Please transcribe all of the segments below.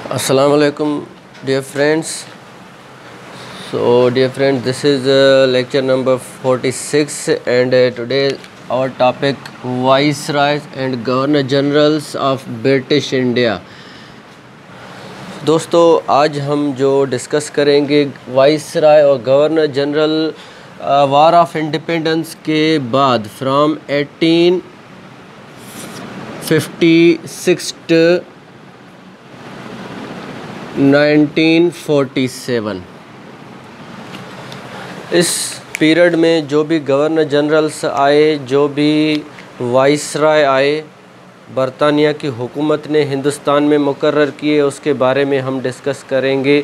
Assalamu alaikum, dear friends. So, dear friends, this is lecture number 46, and today our topic Viceroys and Governor Generals of British India. दोस्तों, आज हम जो discuss करेंगे viceroy और governor general war of independence के बाद from 1856 to 1947। इस period में जो भी गवर्नर जनरल्स आए, जो भी वाइसराय आए, बरतानिया की हुकूमत ने हिंदुस्तान में मुकर्रर किए, उसके बारे में हम डिस्कस करेंगे।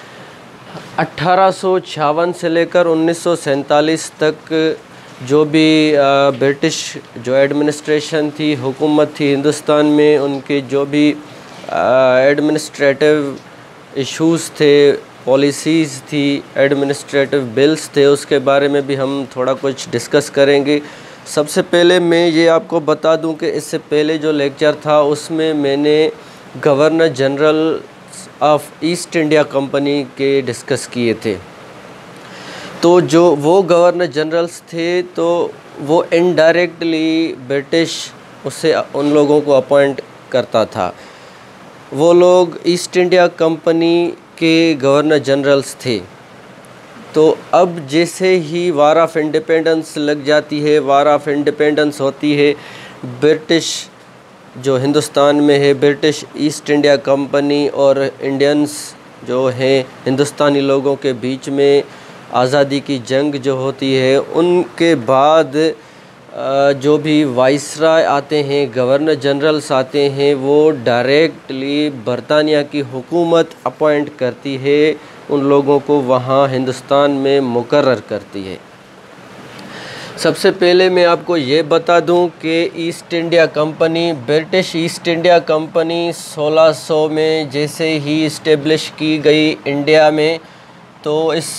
1856 से लेकर 1947 तक जो भी ब्रिटिश जो एडमिनिस्ट्रेशन थी, हुकूमत थी हिंदुस्तान में, उनके जो भी एडमिनिस्ट्रेटिव इश्यूज़ थे, पॉलिसीज़ थी, एडमिनिस्ट्रेटिव बिल्स थे, उसके बारे में भी हम थोड़ा कुछ डिस्कस करेंगे। सबसे पहले मैं ये आपको बता दूं कि इससे पहले जो लेक्चर था उसमें मैंने governor general of East India company के डिस्कस किए थे। तो जो वो गवर्नर जनरल्स थे तो वो इनडायरेक्टली ब्रिटिश उससे उन लोगों को अपॉइंट करता था। वो लोग ईस्ट इंडिया कंपनी के गवर्नर जनरल्स थे। तो अब जैसे ही वार ऑफ इंडिपेंडेंस लग जाती है, वार ऑफ इंडिपेंडेंस होती है, ब्रिटिश जो हिंदुस्तान में है, ब्रिटिश ईस्ट इंडिया कंपनी और इंडियंस जो हैं हिंदुस्तानी लोगों के बीच में आज़ादी की जंग जो होती है, उनके बाद जो भी वाइसराय आते हैं, गवर्नर जनरल्स आते हैं, वो डायरेक्टली बरतानिया की हुकूमत अपॉइंट करती है, उन लोगों को वहाँ हिंदुस्तान में मुकर्रर करती है। सबसे पहले मैं आपको ये बता दूं कि East India company, British East India company 1600 में जैसे ही इस्टेब्लिश की गई इंडिया में, तो इस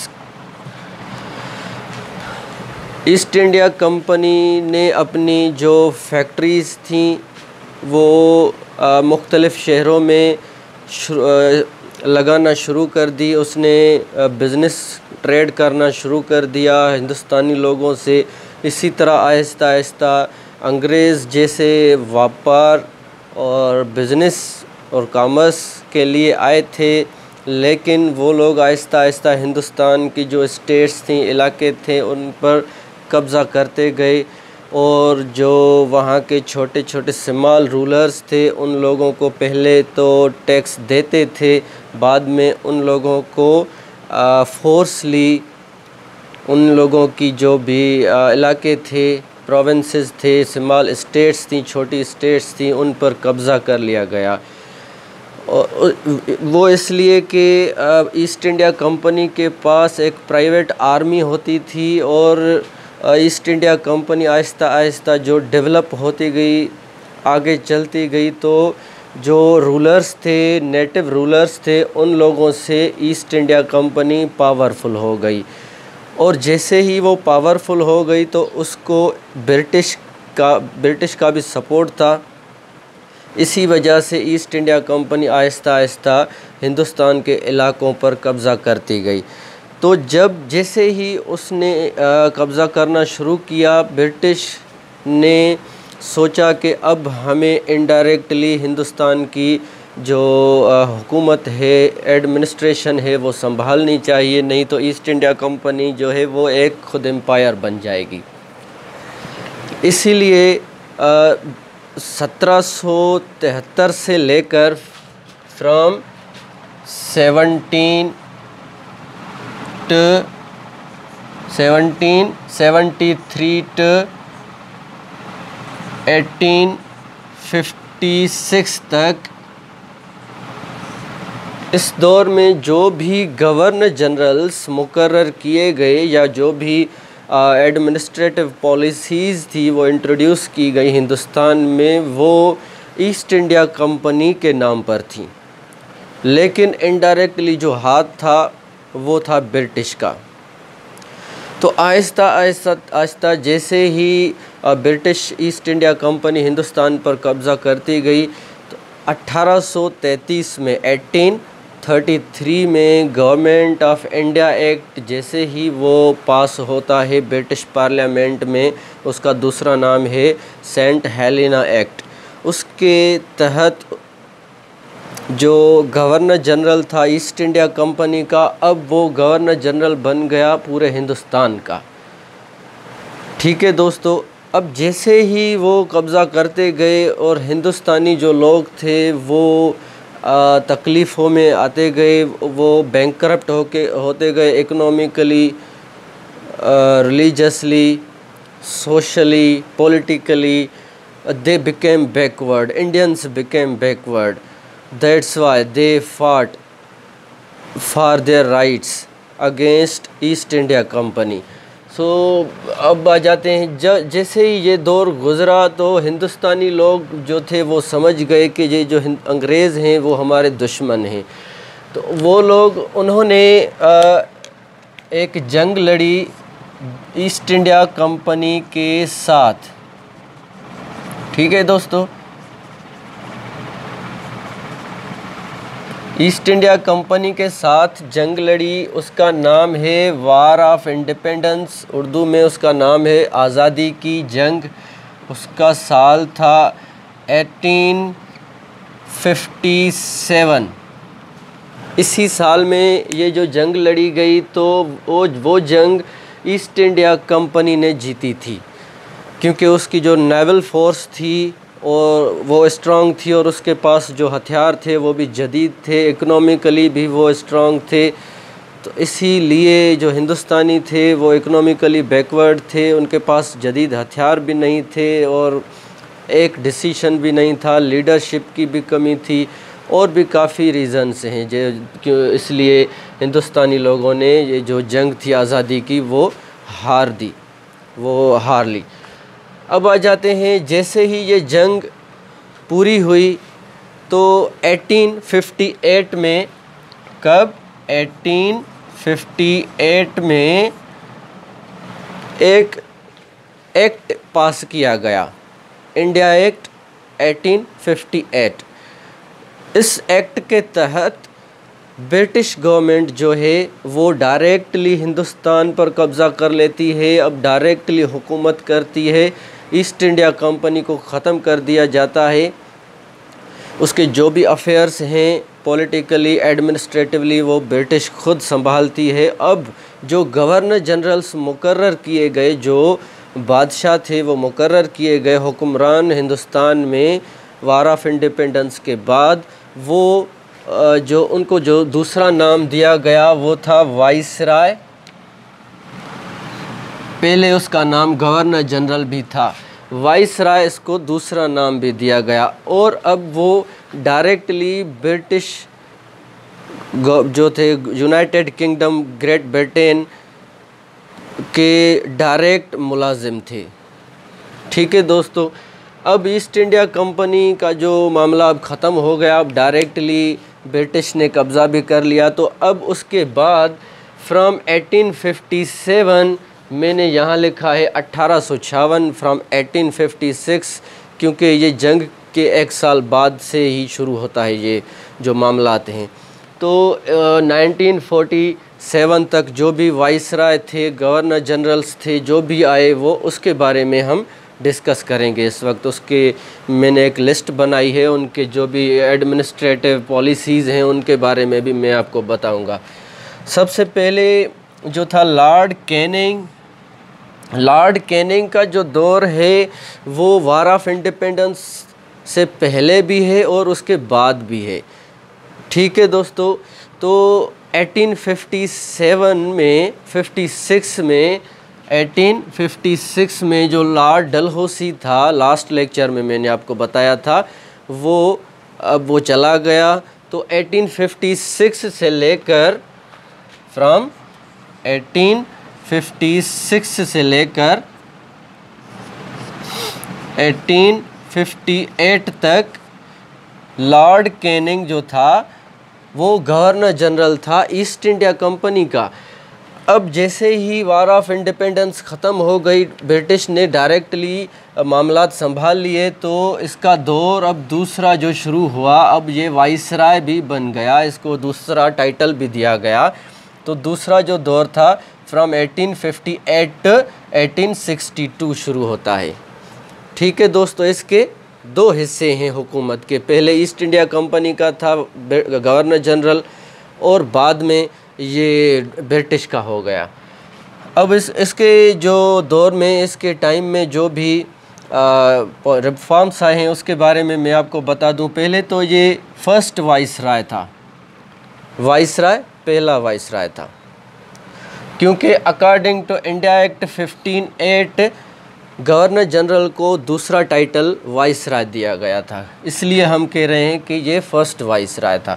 ईस्ट इंडिया कंपनी ने अपनी जो फैक्ट्रीज़ थी वो मुख्तलिफ़ शहरों में लगाना शुरू कर दी। उसने बिज़नेस ट्रेड करना शुरू कर दिया हिंदुस्तानी लोगों से। इसी तरह आहिस्ता आहिस्ता अंग्रेज़ जैसे व्यापार और बिज़नेस और कॉमर्स के लिए आए थे, लेकिन वो लोग आहिस्ता आहिस्ता हिंदुस्तान की जो स्टेट्स थी, इलाके थे, उन पर कब्ज़ा करते गए और जो वहाँ के छोटे छोटे स्मॉल रूलर्स थे उन लोगों को पहले तो टैक्स देते थे, बाद में उन लोगों को फोर्सली उन लोगों की जो भी इलाके थे, प्रोविंसेस थे, स्मॉल स्टेट्स थी, छोटी स्टेट्स थी, उन पर कब्ज़ा कर लिया गया। वो इसलिए कि ईस्ट इंडिया कंपनी के पास एक प्राइवेट आर्मी होती थी और east India company Aahista Aahista जो डेवलप होती गई, आगे चलती गई, तो जो रूलर्स थे, नेटिव रूलर्स थे, उन लोगों से ईस्ट इंडिया कंपनी पावरफुल हो गई। और जैसे ही वो पावरफुल हो गई तो उसको ब्रिटिश का भी सपोर्ट था। इसी वजह से east India company Aahista Aahista Hindustan के इलाकों पर कब्ज़ा करती गई। तो जब जैसे ही उसने कब्ज़ा करना शुरू किया, ब्रिटिश ने सोचा कि अब हमें इनडायरेक्टली हिंदुस्तान की जो हुकूमत है, एडमिनिस्ट्रेशन है, वो संभालनी चाहिए, नहीं तो ईस्ट इंडिया कंपनी जो है वो एक खुद एम्पायर बन जाएगी। इसीलिए 1773 से लेकर फ्रॉम 1773 to 1856 तक, इस दौर में जो भी गवर्नर जनरल्स मुकर्रर किए गए या जो भी एडमिनिस्ट्रेटिव पॉलिसीज़ थी वो इंट्रोड्यूस की गई हिंदुस्तान में, वो ईस्ट इंडिया कंपनी के नाम पर थी, लेकिन इनडायरेक्टली जो हाथ था वो था ब्रिटिश का। तो आहिस्ता आहिस्ता आहिस्ता जैसे ही British East India company Hindustan पर कब्ज़ा करती गई, तो 1833 में 1833 में गवर्नमेंट ऑफ इंडिया एक्ट जैसे ही वो पास होता है ब्रिटिश पार्लियामेंट में, उसका दूसरा नाम है सेंट हेलेना एक्ट। उसके तहत जो गवर्नर जनरल था ईस्ट इंडिया कंपनी का, अब वो गवर्नर जनरल बन गया पूरे हिंदुस्तान का। ठीक है दोस्तों, अब जैसे ही वो कब्ज़ा करते गए और हिंदुस्तानी जो लोग थे वो तकलीफ़ों में आते गए, वो बैंकरप्ट होते गए, economically, religiously, socially, politically, they became backward. Indians became backward. That's why they fought for their rights against East India Company. So अब आ जाते हैं, जैसे ही ये दौर गुज़रा तो हिंदुस्तानी लोग जो थे वो समझ गए कि ये जो अंग्रेज़ हैं वो हमारे दुश्मन हैं। तो वो लोग, उन्होंने एक जंग लड़ी ईस्ट इंडिया कंपनी के साथ। ठीक है दोस्तों, ईस्ट इंडिया कंपनी के साथ जंग लड़ी। उसका नाम है वार ऑफ इंडिपेंडेंस, उर्दू में उसका नाम है आज़ादी की जंग। उसका साल था 1857। इसी साल में ये जो जंग लड़ी गई तो वो जंग ईस्ट इंडिया कंपनी ने जीती थी, क्योंकि उसकी जो नेवल फोर्स थी और वो स्ट्रांग थी और उसके पास जो हथियार थे वो भी जदीद थे, इकोनॉमिकली भी वो स्ट्रांग थे। तो इसीलिए जो हिंदुस्तानी थे वो इकोनॉमिकली बैकवर्ड थे, उनके पास जदीद हथियार भी नहीं थे और एक डिसीशन भी नहीं था, लीडरशिप की भी कमी थी और भी काफ़ी रीज़न्स हैं जो इसलिए हिंदुस्तानी लोगों ने ये जो जंग थी आज़ादी की वो हार ली। अब आ जाते हैं, जैसे ही ये जंग पूरी हुई तो 1858 में, कब 1858 में एक एक्ट पास किया गया, इंडिया एक्ट 1858। इस एक्ट के तहत ब्रिटिश गवर्नमेंट जो है वो डायरेक्टली हिंदुस्तान पर कब्ज़ा कर लेती है, अब डायरेक्टली हुकूमत करती है। ईस्ट इंडिया कंपनी को ख़त्म कर दिया जाता है, उसके जो भी अफेयर्स हैं पॉलिटिकली, एडमिनिस्ट्रेटिवली, वो ब्रिटिश खुद संभालती है। अब जो गवर्नर जनरल्स मुकर्रर किए गए, जो बादशाह थे वो मुकर्रर किए गए हुक्मरान हिंदुस्तान में वार ऑफ इंडिपेंडेंस के बाद, वो जो उनको जो दूसरा नाम दिया गया वो था वाइसराय। पहले उसका नाम गवर्नर जनरल भी था, वाइसराय इसको दूसरा नाम भी दिया गया। और अब वो डायरेक्टली ब्रिटिश जो थे यूनाइटेड किंगडम, ग्रेट ब्रिटेन के डायरेक्ट मुलाजिम थे। ठीक है दोस्तों, अब ईस्ट इंडिया कंपनी का जो मामला अब ख़त्म हो गया, अब डायरेक्टली ब्रिटिश ने कब्ज़ा भी कर लिया। तो अब उसके बाद फ्रॉम 1857, मैंने यहाँ लिखा है 1856, फ्रॉम 1856, क्योंकि ये जंग के एक साल बाद से ही शुरू होता है ये जो मामलात हैं। तो 1947 तक जो भी वाइसराय थे, गवर्नर जनरल्स थे, जो भी आए, वो उसके बारे में हम डिस्कस करेंगे इस वक्त। उसके मैंने एक लिस्ट बनाई है, उनके जो भी एडमिनिस्ट्रेटिव पॉलिसीज़ हैं उनके बारे में भी मैं आपको बताऊंगा। सबसे पहले जो था लॉर्ड कैनिंग का जो दौर है वो वार ऑफ इंडिपेंडेंस से पहले भी है और उसके बाद भी है। ठीक है दोस्तों, तो 1856 में जो लॉर्ड डलहौसी था, लास्ट लेक्चर में मैंने आपको बताया था, अब वो चला गया। तो 1856 से लेकर फ्रॉम 1856 से लेकर 1858 तक लॉर्ड कैनिंग जो था वो गवर्नर जनरल था ईस्ट इंडिया कंपनी का। अब जैसे ही वार ऑफ इंडिपेंडेंस ख़त्म हो गई, ब्रिटिश ने डायरेक्टली मामलात संभाल लिए, तो इसका दौर अब दूसरा जो शुरू हुआ, अब ये वाइसराय भी बन गया, इसको दूसरा टाइटल भी दिया गया। तो दूसरा जो दौर था फ्रॉम 1858 to 1862 शुरू होता है। ठीक है दोस्तों, इसके दो हिस्से हैं हुकूमत के। पहले ईस्ट इंडिया कंपनी का था गवर्नर जनरल, और बाद में ये ब्रिटिश का हो गया। अब इसके जो दौर में, इसके टाइम में जो भी रिफॉर्म्स आए हैं उसके बारे में मैं आपको बता दूं। पहले तो ये फर्स्ट वाइसराय था, वाइसराय पहला वाइसराय था, क्योंकि according to India act 1508 governor general को दूसरा टाइटल वाइसराय दिया गया था, इसलिए हम कह रहे हैं कि ये फर्स्ट वाइसराय था।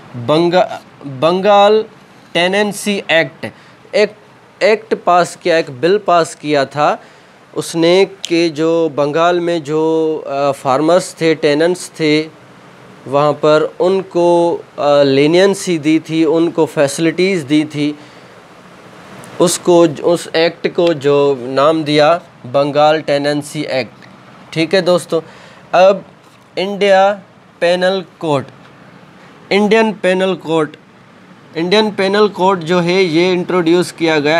बंगाल टेनेंसी एक्ट पास किया, एक बिल पास किया था उसने, कि जो बंगाल में जो फार्मर्स थे, टेनेंट्स थे, वहाँ पर उनको लेनियंसी दी थी, उनको फैसिलिटीज़ दी थी। उसको, उस एक्ट को जो नाम दिया बंगाल टेनेंसी एक्ट। ठीक है दोस्तों, अब इंडियन पेनल कोड जो है ये इंट्रोड्यूस किया गया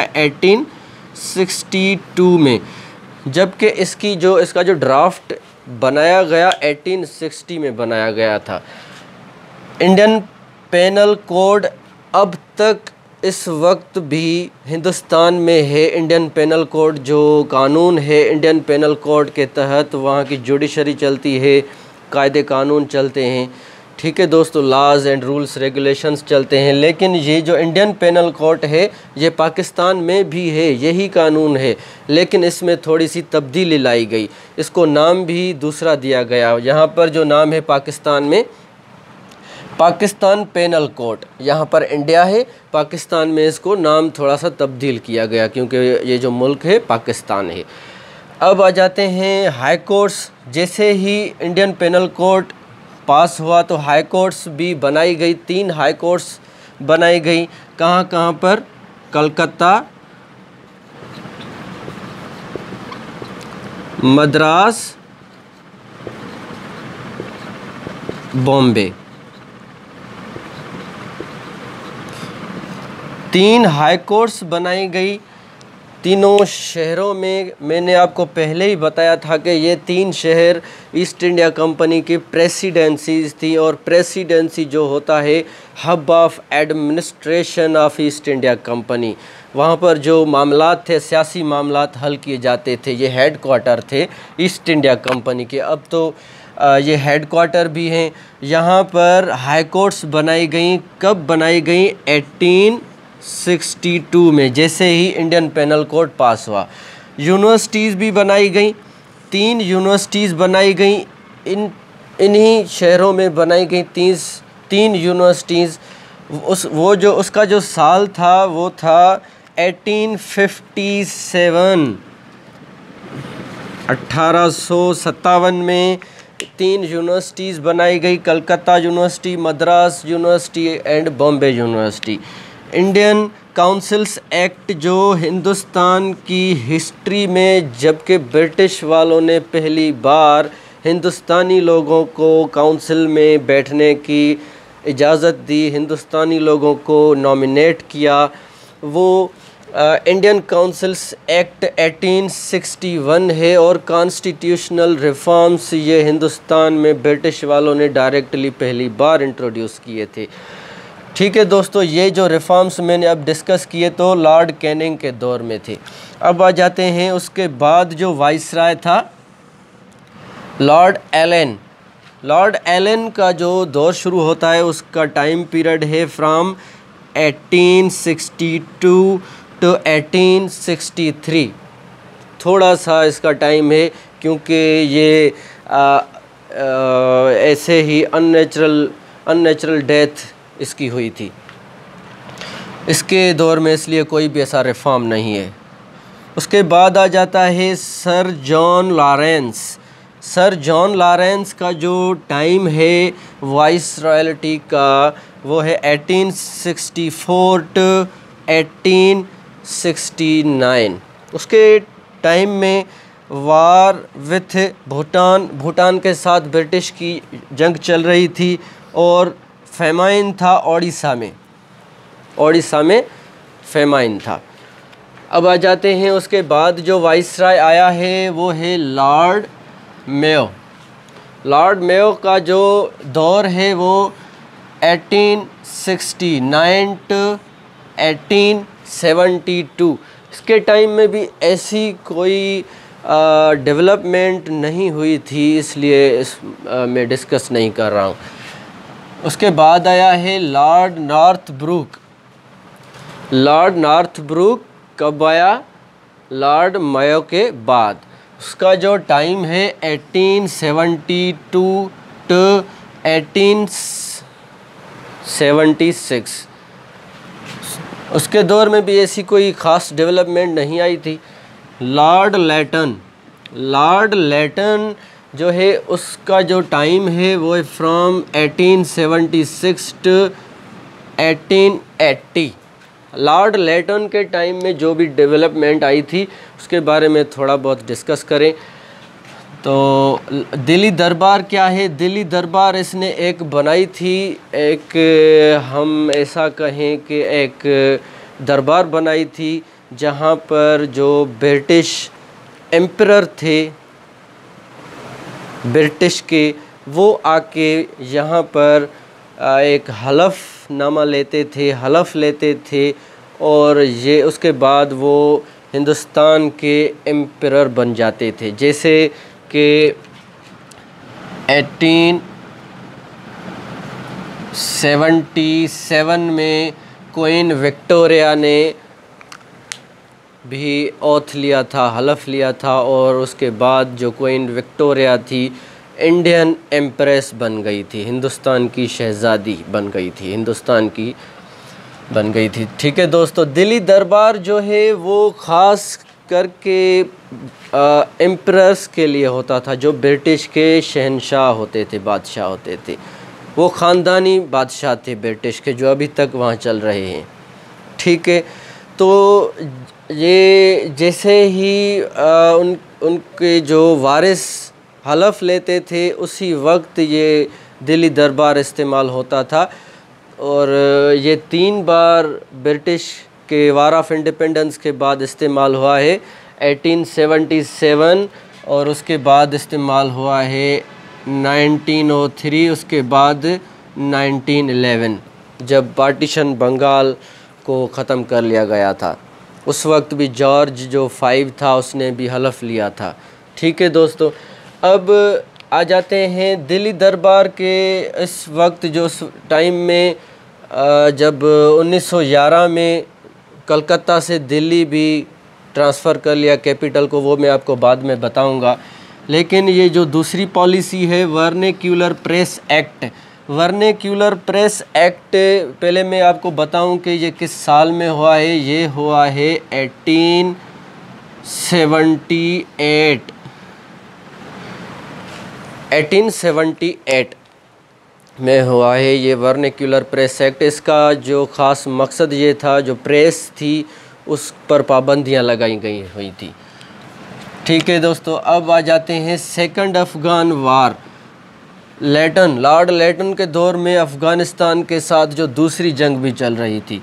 1862 में, जबकि इसका जो ड्राफ्ट बनाया गया 1860 में बनाया गया था। इंडियन पेनल कोड अब तक इस वक्त भी हिंदुस्तान में है। इंडियन पेनल कोड जो कानून है, इंडियन पेनल कोड के तहत वहाँ की जुडिशरी चलती है, कायदे कानून चलते हैं। ठीक है दोस्तों, लॉज एंड रूल्स रेगुलेशंस चलते हैं। लेकिन ये जो इंडियन पेनल कोड है ये पाकिस्तान में भी है, यही कानून है, लेकिन इसमें थोड़ी सी तब्दीली लाई गई, इसको नाम भी दूसरा दिया गया। यहाँ पर जो नाम है पाकिस्तान में, पाकिस्तान पेनल कोड, यहाँ पर इंडिया है, पाकिस्तान में इसको नाम थोड़ा सा तब्दील किया गया, क्योंकि ये जो मुल्क है पाकिस्तान है। अब आ जाते हैं हाई कोर्ट्स। जैसे ही इंडियन पेनल कोड पास हुआ तो हाई कोर्ट्स भी बनाई गई, 3 हाई कोर्ट्स बनाई गई। कहाँ पर? कलकत्ता, मद्रास, बॉम्बे। 3 हाई कोर्ट्स बनाई गई तीनों शहरों में। मैंने आपको पहले ही बताया था कि ये 3 शहर ईस्ट इंडिया कंपनी की प्रेसिडेंसीज थी, और प्रेसिडेंसी जो होता है hub of administration of East India company, वहाँ पर जो मामलात थे, सियासी मामलात हल किए जाते थे, ये हेड क्वार्टर थे ईस्ट इंडिया कंपनी के। अब तो ये हेड क्वार्टर भी हैं। यहाँ पर हाई कोर्ट्स बनाई गई। कब बनाई गई? 1862 में, जैसे ही इंडियन पेनल कोड पास हुआ। यूनिवर्सिटीज़ भी बनाई गई, 3 यूनिवर्सिटीज़ बनाई गई, इन्हीं शहरों में बनाई गई 3 यूनिवर्सिटीज़। उसका जो साल था वो था 1857। 1857 में 3 यूनिवर्सिटीज़ बनाई गई, Calcutta university, Madras university and Bombay university. Indian councils act जो हिंदुस्तान की हिस्ट्री में, जबकि ब्रिटिश वालों ने पहली बार हिंदुस्तानी लोगों को काउंसिल में बैठने की इजाज़त दी, हिंदुस्तानी लोगों को नॉमिनेट किया, वो इंडियन काउंसिल्स एक्ट 1861 है। और कॉन्स्टिट्यूशनल रिफॉर्म्स ये हिंदुस्तान में ब्रिटिश वालों ने डायरेक्टली पहली बार इंट्रोड्यूस किए थे। ठीक है दोस्तों, ये जो रिफॉर्म्स मैंने अब डिस्कस किए तो लॉर्ड कैनिंग के दौर में थे। अब आ जाते हैं उसके बाद जो वाइसराय था लॉर्ड एलन। लॉर्ड एलन का जो दौर शुरू होता है उसका टाइम पीरियड है फ्रॉम 1862 टू 1863। थोड़ा सा इसका टाइम है, क्योंकि ये ऐसे ही अननेचुरल डेथ इसकी हुई थी इसके दौर में, इसलिए कोई भी ऐसा रिफॉर्म नहीं है। उसके बाद आ जाता है sir John Lawrence. Sir John Lawrence का जो टाइम है वाइस रॉयल्टी का वो है 1864 टू 18 1869। उसके टाइम में वार विथ भूटान के साथ ब्रिटिश की जंग चल रही थी और फेमाइन था ओडिशा में फेमाइन था। अब आ जाते हैं उसके बाद जो वाइसराय आया है वो है लॉर्ड मेयो। लॉर्ड मेयो का जो दौर है वो 1869 to 1872। इसके टाइम में भी ऐसी कोई डेवलपमेंट नहीं हुई थी, इसलिए मैं डिस्कस नहीं कर रहा हूँ। उसके बाद आया है लॉर्ड नॉर्थब्रुक। लॉर्ड नॉर्थब्रुक कब आया? लॉर्ड मेयो के बाद। उसका जो टाइम है 1872 टू 1876। उसके दौर में भी ऐसी कोई ख़ास डेवलपमेंट नहीं आई थी। लॉर्ड लेटन जो है उसका जो टाइम है वो है फ्रॉम 1876 टू 1880। लॉर्ड लेटन के टाइम में जो भी डेवलपमेंट आई थी उसके बारे में थोड़ा बहुत डिस्कस करें। तो दिल्ली दरबार क्या है? दिल्ली दरबार इसने एक बनाई थी, एक हम ऐसा कहें कि एक दरबार बनाई थी जहाँ पर जो ब्रिटिश एम्परर थे ब्रिटिश के, वो आके यहाँ पर एक हलफनामा लेते थे और ये उसके बाद वो हिंदुस्तान के एम्परर बन जाते थे। जैसे कि 1877 में क्वीन विक्टोरिया ने भी ओथ लिया था, हलफ लिया था, और उसके बाद जो क्वीन विक्टोरिया थी इंडियन एम्प्रेस बन गई थी, हिंदुस्तान की शहज़ादी बन गई थी। ठीक है दोस्तों, दिल्ली दरबार जो है वो ख़ास करके एम्परर्स के लिए होता था, जो ब्रिटिश के शहनशाह होते थे, बादशाह होते थे। वो ख़ानदानी बादशाह थे ब्रिटिश के, जो अभी तक वहाँ चल रहे हैं। ठीक है, तो ये जैसे ही उनके जो वारिस हलफ लेते थे उसी वक्त ये दिल्ली दरबार इस्तेमाल होता था। और ये 3 बार ब्रिटिश के वार ऑफ इंडिपेंडेंस के बाद इस्तेमाल हुआ है, 1877 और उसके बाद इस्तेमाल हुआ है 1903, उसके बाद 1911 जब पार्टीशन बंगाल को ख़त्म कर लिया गया था। उस वक्त भी जॉर्ज जो 5 था उसने भी हलफ लिया था। ठीक है दोस्तों, अब आ जाते हैं दिल्ली दरबार के इस वक्त जो टाइम में जब 1911 में कलकत्ता से दिल्ली भी ट्रांसफ़र कर लिया कैपिटल को, वो मैं आपको बाद में बताऊंगा। लेकिन ये जो दूसरी पॉलिसी है vernacular press act, vernacular press act पहले मैं आपको बताऊं कि ये किस साल में हुआ है। ये हुआ है 1878 में हुआ है ये वर्नेक्यूलर प्रेस एक्ट। इसका जो ख़ास मकसद ये था, जो प्रेस थी उस पर पाबंदियां लगाई गई हुई थी। ठीक है दोस्तों, अब आ जाते हैं second Afghan war. Lord Lytton के दौर में अफ़गानिस्तान के साथ जो दूसरी जंग भी चल रही थी।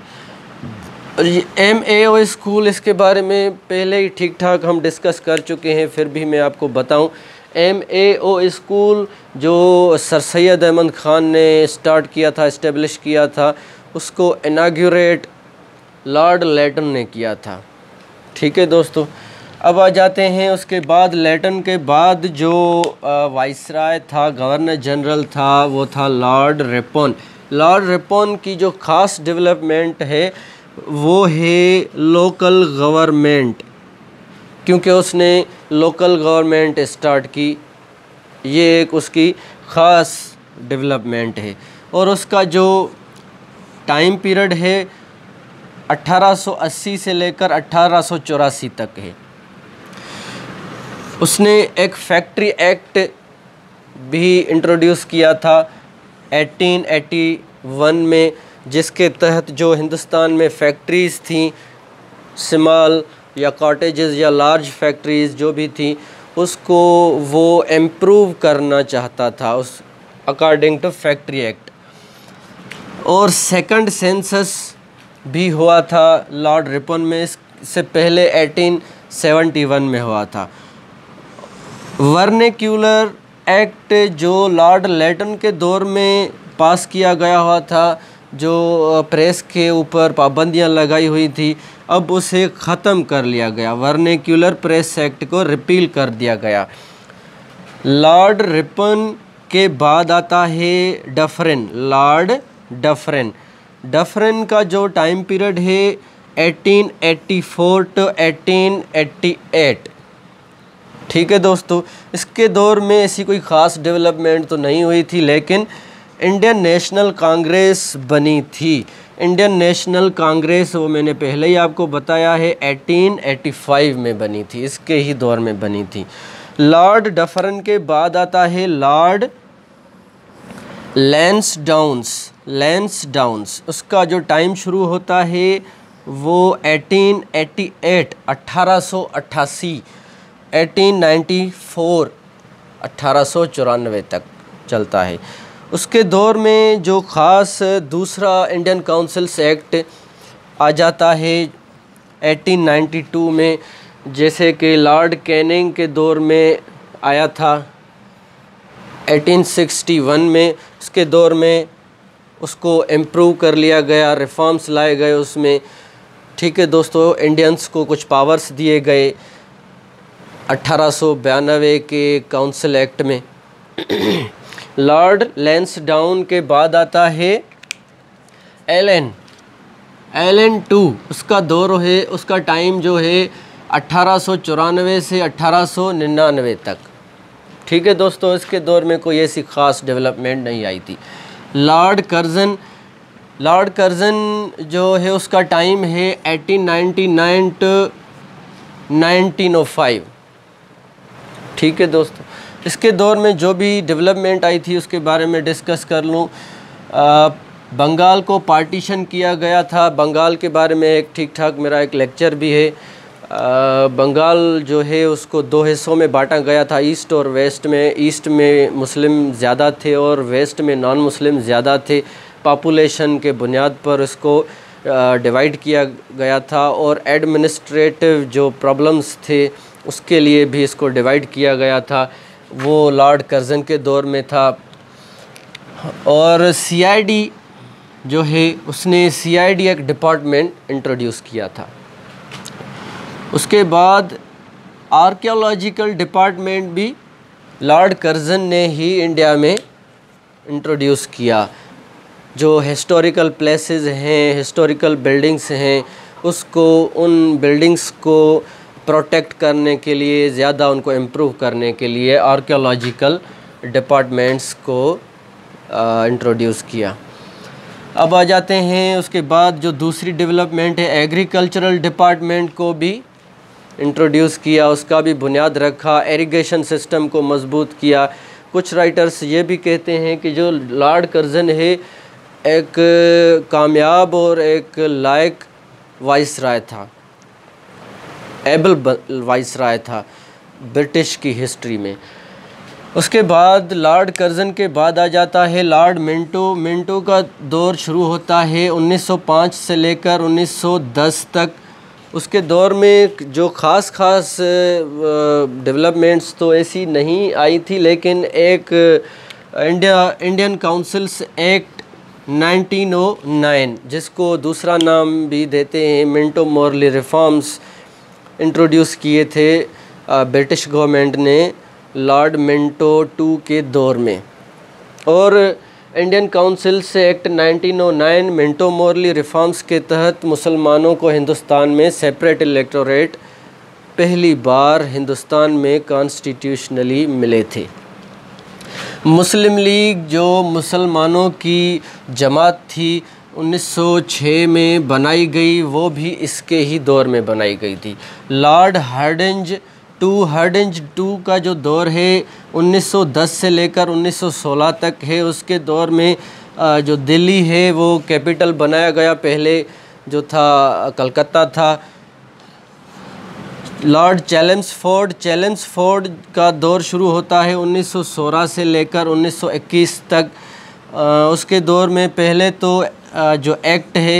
MAO स्कूल, इसके बारे में पहले ही ठीक ठाक हम डिस्कस कर चुके हैं, फिर भी मैं आपको बताऊं। MAO स्कूल जो सर सैयद अहमद ख़ान ने स्टार्ट किया था, इस्टेब्लिश किया था, उसको इनाग्यूरेट लॉर्ड लेटन ने किया था। ठीक है दोस्तों, अब आ जाते हैं उसके बाद लेटन के बाद जो वाइसराय था, गवर्नर जनरल था, वो था लॉर्ड रिपन। लॉर्ड रिपन की जो ख़ास डेवलपमेंट है वो है लोकल गवर्नमेंट, क्योंकि उसने लोकल गवर्नमेंट स्टार्ट की। ये एक उसकी ख़ास डेवलपमेंट है। और उसका जो टाइम पीरियड है 1880 से लेकर 1884 तक है। उसने एक फैक्ट्री एक्ट भी इंट्रोड्यूस किया था 1881 में, जिसके तहत जो हिंदुस्तान में फैक्ट्रीज़ थी स्मॉल या कॉटेजेस या लार्ज फैक्ट्रीज़ जो भी थी उसको वो इम्प्रूव करना चाहता था उस अकॉर्डिंग टू फैक्ट्री एक्ट। और सेकंड सेंसस भी हुआ था लॉर्ड रिपन में, इससे पहले 1871 में हुआ था। वर्नेक्यूलर एक्ट जो लॉर्ड लेटन के दौर में पास किया गया हुआ था, जो प्रेस के ऊपर पाबंदियां लगाई हुई थी, अब उसे ख़त्म कर लिया गया। वर्नेक्यूलर प्रेस एक्ट को रिपील कर दिया गया। लॉर्ड रिपन के बाद आता है डफरिन, लॉर्ड डफरिन। डफरिन का जो टाइम पीरियड है 1884 टू 1888। ठीक है दोस्तों, इसके दौर में ऐसी कोई ख़ास डेवलपमेंट तो नहीं हुई थी, लेकिन इंडियन नेशनल कांग्रेस बनी थी। इंडियन नेशनल कांग्रेस वो मैंने पहले ही आपको बताया है 1885 में बनी थी, इसके ही दौर में बनी थी। लॉर्ड डफरिन के बाद आता है लॉर्ड लैंसडाउन्स। उसका जो टाइम शुरू होता है वो 1888 1888 1894 1894 तक चलता है। उसके दौर में जो ख़ास दूसरा इंडियन काउंसिल्स एक्ट आ जाता है 1892 में, जैसे कि लॉर्ड कैनिंग के दौर में आया था 1861 में। उसके दौर में उसको इम्प्रूव कर लिया गया, रिफॉर्म्स लाए गए उसमें। ठीक है दोस्तों, इंडियंस को कुछ पावर्स दिए गए 1892 के काउंसिल एक्ट में। लॉर्ड लैंसडाउन के बाद आता है एलन टू। उसका दौर है, उसका टाइम जो है 1894 से 1899 तक। ठीक है दोस्तों, इसके दौर में कोई ऐसी ख़ास डेवलपमेंट नहीं आई थी। लॉर्ड कर्जन जो है उसका टाइम है 1899 टू 1905। ठीक है दोस्तों, इसके दौर में जो भी डेवलपमेंट आई थी उसके बारे में डिस्कस कर लूँ। बंगाल को पार्टीशन किया गया था। बंगाल के बारे में एक ठीक ठाक मेरा एक लेक्चर भी है। बंगाल जो है उसको दो हिस्सों में बांटा गया था, ईस्ट और वेस्ट में। ईस्ट में मुस्लिम ज़्यादा थे और वेस्ट में नॉन मुस्लिम ज़्यादा थे। पॉपुलेशन के बुनियाद पर इसको डिवाइड किया गया था, और एडमिनिस्ट्रेटिव जो प्रॉब्लम्स थे उसके लिए भी इसको डिवाइड किया गया था। वो लॉर्ड कर्जन के दौर में था। और सीआईडी जो है, उसने सीआईडी एक डिपार्टमेंट इंट्रोड्यूस किया था। उसके बाद आर्कियोलॉजिकल डिपार्टमेंट भी लॉर्ड कर्जन ने ही इंडिया में इंट्रोड्यूस किया। जो हिस्टोरिकल प्लेसेस हैं, हिस्टोरिकल बिल्डिंग्स हैं, उसको उन बिल्डिंग्स को प्रोटेक्ट करने के लिए, ज़्यादा उनको इम्प्रूव करने के लिए आर्कियोलॉजिकल डिपार्टमेंट्स को इंट्रोड्यूस किया। अब आ जाते हैं उसके बाद जो दूसरी डेवलपमेंट है, एग्रीकल्चरल डिपार्टमेंट को भी इंट्रोड्यूस किया, उसका भी बुनियाद रखा, इरिगेशन सिस्टम को मजबूत किया। कुछ राइटर्स ये भी कहते हैं कि जो लॉर्ड कर्जन है एक कामयाब और एक लायक वाइसराय था, एबल वाइसराय था ब्रिटिश की हिस्ट्री में। उसके बाद लॉर्ड कर्जन के बाद आ जाता है लॉर्ड मिंटो का दौर शुरू होता है 1905 से लेकर 1910 तक। उसके दौर में जो ख़ास डेवलपमेंट्स तो ऐसी नहीं आई थी, लेकिन एक इंडियन काउंसिल्स एक्ट 1909, जिसको दूसरा नाम भी देते हैं मिंटो मॉर्ली रिफॉर्म्स, इंट्रोड्यूस किए थे ब्रिटिश गवर्नमेंट ने लॉर्ड मिंटो 2 के दौर में। और इंडियन काउंसिल से एक्ट 1909 मिंटो मॉर्ली रिफॉर्म्स के तहत मुसलमानों को हिंदुस्तान में सेपरेट इलेक्टोरेट पहली बार हिंदुस्तान में कॉन्स्टिट्यूशनली मिले थे। मुस्लिम लीग जो मुसलमानों की जमात थी 1906 में बनाई गई, वो भी इसके ही दौर में बनाई गई थी। लॉर्ड हार्डिंज 2 का जो दौर है 1910 से लेकर 1916 तक है। उसके दौर में जो दिल्ली है वो कैपिटल बनाया गया, पहले जो था कलकत्ता था। लॉर्ड चैलेम्सफोर्ड का दौर शुरू होता है 1916 से लेकर 1921 तक। उसके दौर में पहले तो जो एक्ट है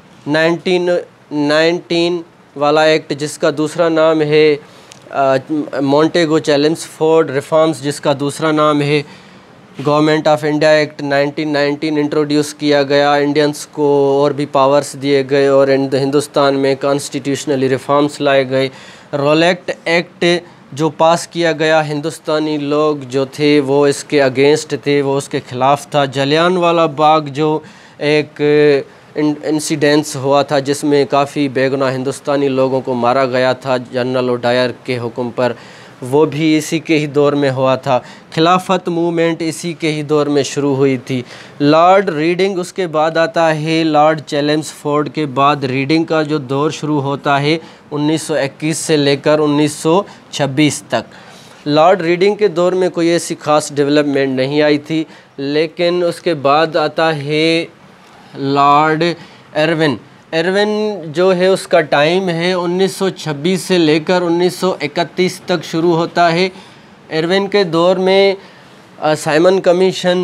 1919 वाला एक्ट, जिसका दूसरा नाम है मॉन्टेगो चैलेम्सफोर्ड रिफॉर्म्स, जिसका दूसरा नाम है government of India act 1919, introduce किया गया। इंडियंस को और भी पावर्स दिए गए और हिंदुस्तान में कॉन्स्टिट्यूशनली रिफॉर्म्स लाए गए। रोलेक्ट एक्ट जो पास किया गया, हिंदुस्तानी लोग जो थे वो इसके अगेंस्ट थे, वो उसके ख़िलाफ़ था। जलियांवाला बाग जो एक इंसिडेंस हुआ था जिसमें काफ़ी बेगुनाह हिंदुस्तानी लोगों को मारा गया था जनरल ओडायर के हुक्म पर, वो भी इसी के ही दौर में हुआ था। खिलाफत मूवमेंट इसी के ही दौर में शुरू हुई थी। लॉर्ड रीडिंग उसके बाद आता है। लॉर्ड चैलेम्सफोर्ड के बाद रीडिंग का जो दौर शुरू होता है 1921 से लेकर 1926 तक। लॉर्ड रीडिंग के दौर में कोई ऐसी ख़ास डेवलपमेंट नहीं आई थी, लेकिन उसके बाद आता है लॉर्ड एरविन जो है उसका टाइम है 1926 से लेकर 1931 तक शुरू होता है। एरविन के दौर में साइमन कमीशन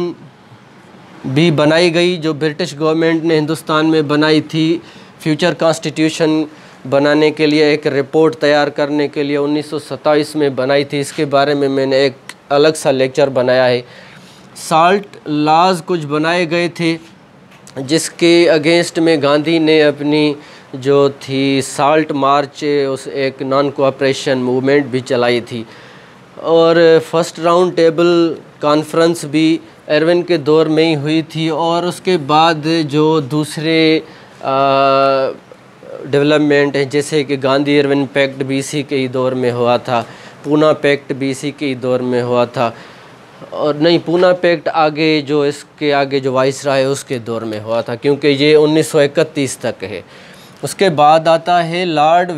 भी बनाई गई, जो ब्रिटिश गवर्नमेंट ने हिंदुस्तान में बनाई थी फ्यूचर कॉन्स्टिट्यूशन बनाने के लिए, एक रिपोर्ट तैयार करने के लिए 1927 में बनाई थी। इसके बारे में मैंने एक अलग सा लेक्चर बनाया है। साल्ट लॉज कुछ बनाए गए थे जिसके अगेंस्ट में गांधी ने अपनी जो थी साल्ट मार्च, उस एक नॉन कोऑपरेशन मूवमेंट भी चलाई थी। और फर्स्ट राउंड टेबल कॉन्फ्रेंस भी एरविन के दौर में ही हुई थी। और उसके बाद जो दूसरे डेवलपमेंट है, जैसे कि गांधी एरविन पैक्ट भी इसी के ही दौर में हुआ था, पूना पैक्ट भी इसी के ही दौर में हुआ था। और नहीं, पूना पैक्ट आगे जो इसके आगे जो वाइसराय है उसके दौर में हुआ था, क्योंकि ये 1931 तक है। उसके बाद आता है लॉर्ड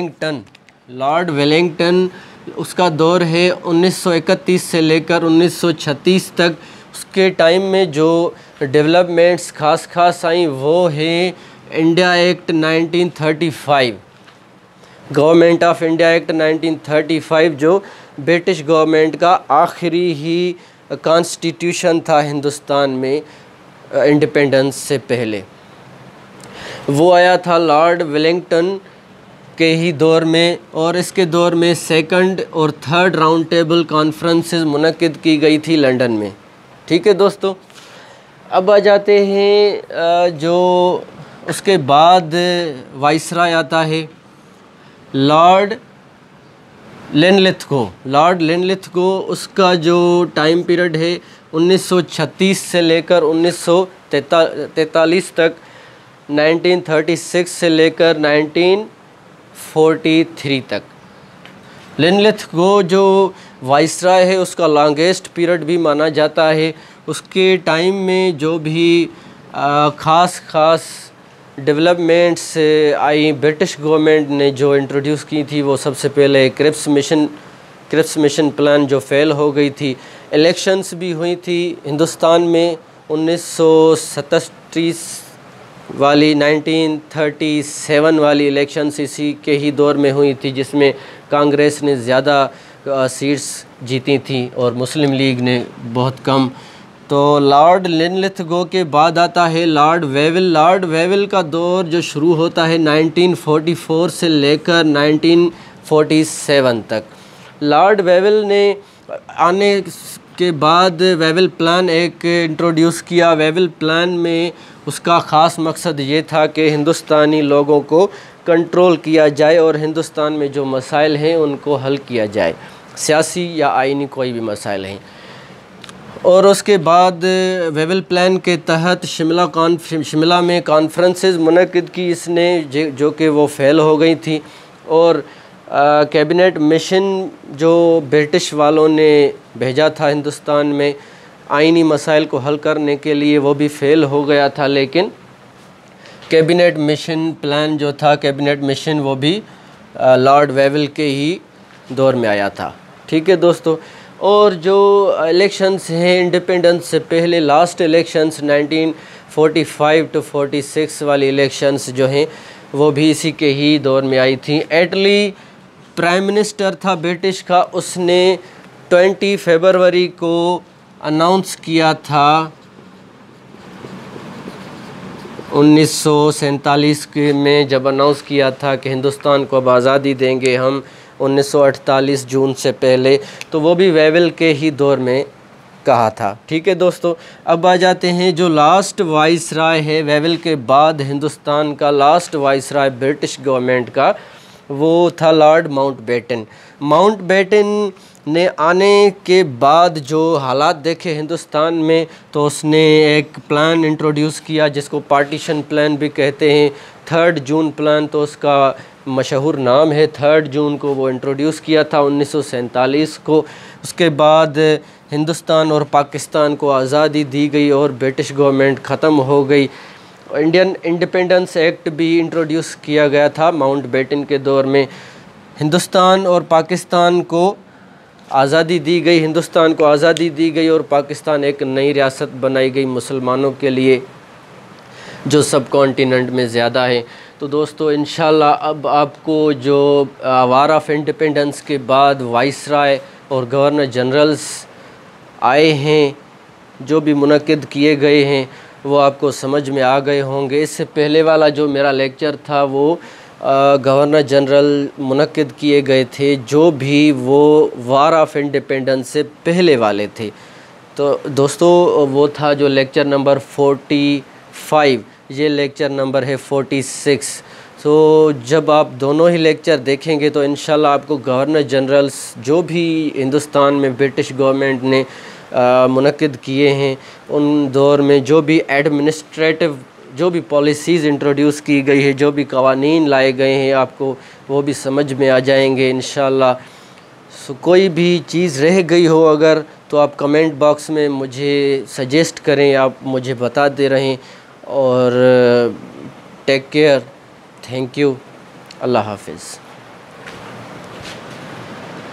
वेलिंगटन उसका दौर है 1931 से लेकर 1936 तक। उसके टाइम में जो डेवलपमेंट्स खास आई वो है India act 1935, government of India act 1935, जो ब्रिटिश गवर्नमेंट का आखिरी ही कॉन्स्टिट्यूशन था हिंदुस्तान में इंडिपेंडेंस से पहले। वो आया था लॉर्ड वेलिंगटन के ही दौर में। और इसके दौर में सेकंड और थर्ड राउंड टेबल कॉन्फ्रेंसेस मुनक्किद की गई थी लंदन में। ठीक है दोस्तों, अब आ जाते हैं जो उसके बाद वाइसराय आता है लॉर्ड लिनलिथगो। उसका जो टाइम पीरियड है 1936 से लेकर 1943 तक, 1936 से लेकर 1943 तक। लिनलिथगो जो वाइसराय है उसका लॉन्गेस्ट पीरियड भी माना जाता है। उसके टाइम में जो भी ख़ास डेवलपमेंट्स आई ब्रिटिश गवर्नमेंट ने जो इंट्रोड्यूस की थी, वो सबसे पहले क्रिप्स मिशन प्लान जो फेल हो गई थी। इलेक्शंस भी हुई थी हिंदुस्तान में 1937 वाली, 1937 वाली इलेक्शंस इसी के ही दौर में हुई थी, जिसमें कांग्रेस ने ज़्यादा सीट्स जीती थी और मुस्लिम लीग ने बहुत कम। तो लॉर्ड लिनलिथगो के बाद आता है लॉर्ड वेविल का दौर जो शुरू होता है 1944 से लेकर 1947 तक। लॉर्ड वेविल ने आने के बाद वेविल प्लान एक इंट्रोड्यूस किया। वेविल प्लान में उसका ख़ास मकसद ये था कि हिंदुस्तानी लोगों को कंट्रोल किया जाए और हिंदुस्तान में जो मसाइल हैं उनको हल किया जाए, सियासी या आइनी कोई भी मसाइल हैं। और उसके बाद वेविल प्लान के तहत शिमला में कॉन्फ्रेंसेस मुनक्किद की इसने, जो कि वो फेल हो गई थी। और कैबिनेट मिशन जो ब्रिटिश वालों ने भेजा था हिंदुस्तान में आइनी मसाइल को हल करने के लिए, वो भी फेल हो गया था। लेकिन कैबिनेट मिशन प्लान जो था, कैबिनेट मिशन, वो भी लॉर्ड वेविल के ही दौर में आया था। ठीक है दोस्तों, और जो इलेक्शंस हैं इंडिपेंडेंस से पहले, लास्ट इलेक्शंस 1945 to 46 वाली इलेक्शंस जो हैं वो भी इसी के ही दौर में आई थी। एटली प्राइम मिनिस्टर था ब्रिटिश का, उसने 20 फरवरी को अनाउंस किया था 1947 के में, जब अनाउंस किया था कि हिंदुस्तान को अब आज़ादी देंगे हम 1948 जून से पहले, तो वो भी वेवेल के ही दौर में कहा था। ठीक है दोस्तों, अब आ जाते हैं जो लास्ट वाइसराय है वेवेल के बाद हिंदुस्तान का लास्ट वाइसराय ब्रिटिश गवर्नमेंट का, वो था लॉर्ड माउंटबेटन। माउंटबेटन ने आने के बाद जो हालात देखे हिंदुस्तान में, तो उसने एक प्लान इंट्रोड्यूस किया जिसको पार्टीशन प्लान भी कहते हैं, 3 जून प्लान, तो उसका मशहूर नाम है। 3 जून को वो इंट्रोड्यूस किया था 1947 को। उसके बाद हिंदुस्तान और पाकिस्तान को आज़ादी दी गई और ब्रिटिश गवर्नमेंट ख़त्म हो गई। इंडियन इंडिपेंडेंस एक्ट भी इंट्रोड्यूस किया गया था माउंटबेटन के दौर में। हिंदुस्तान और पाकिस्तान को आज़ादी दी गई, हिंदुस्तान को आज़ादी दी गई और पाकिस्तान एक नई रियासत बनाई गई मुसलमानों के लिए, जो सब कॉन्टिनेंट में ज़्यादा है। तो दोस्तों इंशाल्लाह अब आपको जो वार ऑफ इंडिपेंडेंस के बाद वाइसराय और गवर्नर जनरल्स आए हैं, जो भी मुनक्किद किए गए हैं, वो आपको समझ में आ गए होंगे। इससे पहले वाला जो मेरा लेक्चर था वो गवर्नर जनरल मुनक्किद किए गए थे, जो भी वो वार ऑफ इंडिपेंडेंस से पहले वाले थे। तो दोस्तों वो था जो लेक्चर नंबर 45, ये लेक्चर नंबर है 46। तो जब आप दोनों ही लेक्चर देखेंगे तो इंशाल्लाह आपको गवर्नर जनरल्स जो भी हिंदुस्तान में ब्रिटिश गवर्नमेंट ने मुनक्किद किए हैं, उन दौर में जो भी एडमिनिस्ट्रेटिव जो भी पॉलिसीज़ इंट्रोड्यूस की गई है, जो भी कवानीन लाए गए हैं, आपको वो भी समझ में आ जाएंगे इंशाल्लाह। कोई भी चीज़ रह गई हो अगर, तो आप कमेंट बॉक्स में मुझे सजेस्ट करें, आप मुझे बताते रहें। और टेक केयर, थैंक यू, अल्लाह हाफिज़।